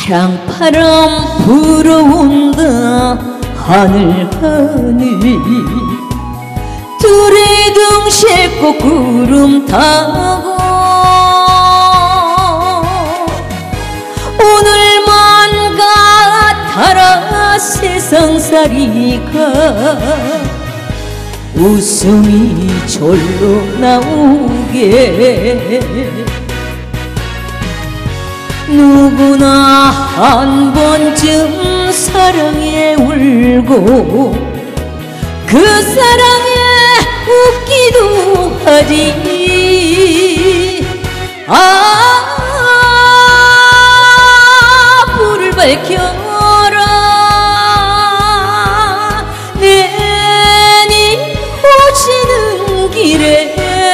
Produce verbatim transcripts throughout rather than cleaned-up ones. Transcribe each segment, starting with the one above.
사랑바람 불어온다 하늘 하늘 두레둥 싣고 구름 타고 오늘만 같아라 세상살이가 웃음이 절로 나오게 누구나 한 번쯤 사랑에 울고 그 사랑에 웃기도 하지. 아, 불을 밝혀라 내니 오시는 길에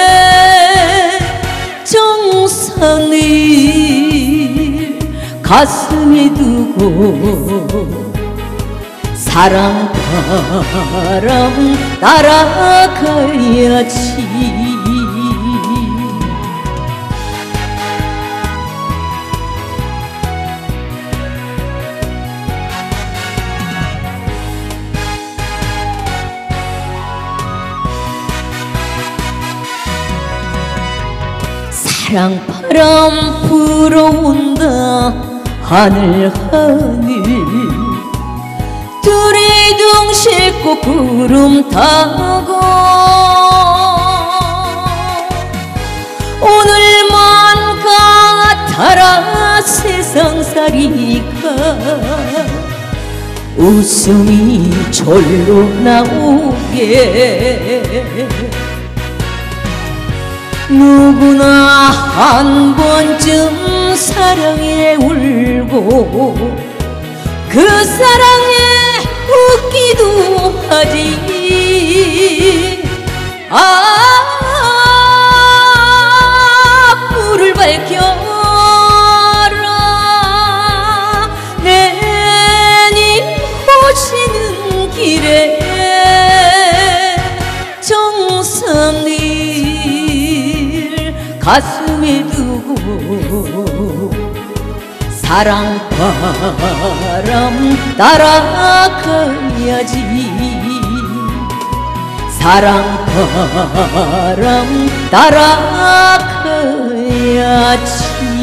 정상을 가슴에 두고 사랑바람 따라가야지. 사랑바람 불어온다 하늘 하늘 두레둥 싣고 구름 타고 오늘만 같아라 세상살이가 웃음이 절로 나오게 누구나 한 번쯤 사랑에 울고 그 사랑에 웃기도 하지. 아, 불을 밝혀라 내니 오시는 길에 정상을 가슴에 두고 사랑바람 따라가야지. 사랑바람 따라가야지.